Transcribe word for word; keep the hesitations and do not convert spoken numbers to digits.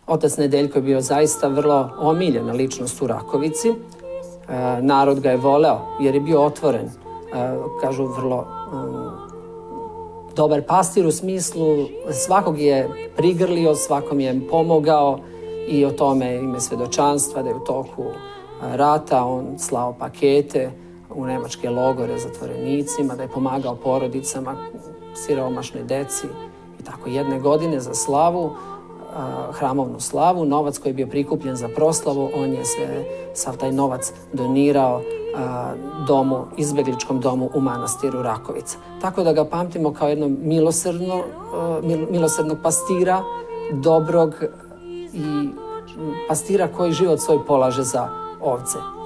Otac Nedeljko je bio zaista vrlo omiljena ličnost u Rakovici. Narod ga je voleo jer je bio otvoren, kažu vrlo dobar pastir u smislu svakog je prigrlio, svakom je pomogao i o tome ime svedočanstva da je u toku rata on slao pakete u nemačke logore zatvorenicima, da je pomagao porodicama, siromašnoj deci i tako. Jedne godine za slavu, hramovnu slavu, novac koji je bio prikupljen za proslavu, on je sve, sav taj novac donirao domu, izbegličkom domu u manastiru Rakovica. Tako da ga pamtimo kao jednog milosrdno, milosrdnog pastira, dobrog i pastira koji život svoj polaže za ovce.